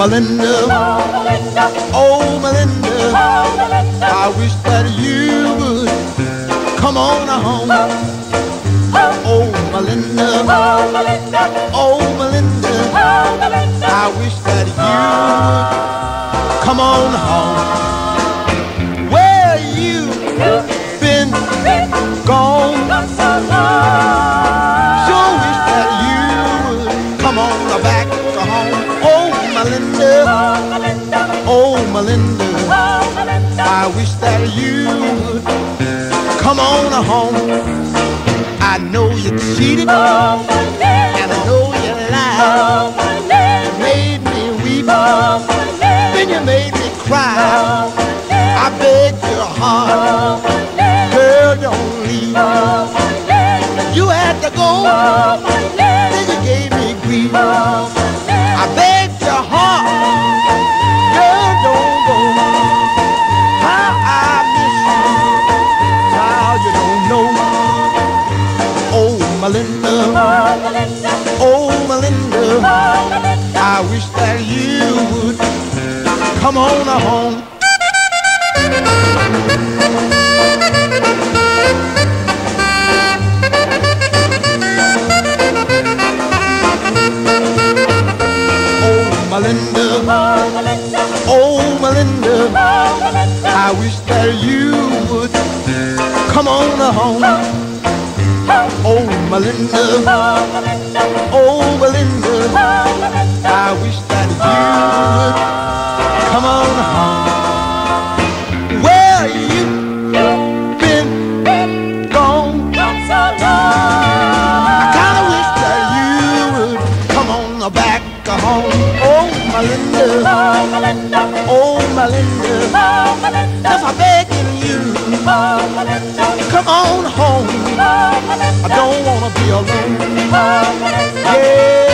Melinda, oh Melinda, I wish that you would come on home. Oh Melinda, oh Melinda, I wish that you would come on home. Where you been gone? Sure wish that you would come on back to home. Oh Melinda, oh Melinda, I wish that you would come on home. I know you cheated, and I know you lied. You made me weep, then you made me cry. I beg your heart, girl, don't leave. You had to go, then you gave me grief. I beg your heart, girl, don't go. How I miss you, child, you don't know. Oh Melinda, oh Melinda, I wish that you would come on home. Melinda, oh Melinda, I wish that you would come on home. Oh Melinda, oh Melinda, I wish that you would come on home. Where you been gone? I kinda wish that you would come on back home. Oh Melinda, oh Melinda, just I'm begging you, come on home. I don't wanna be alone. Yeah.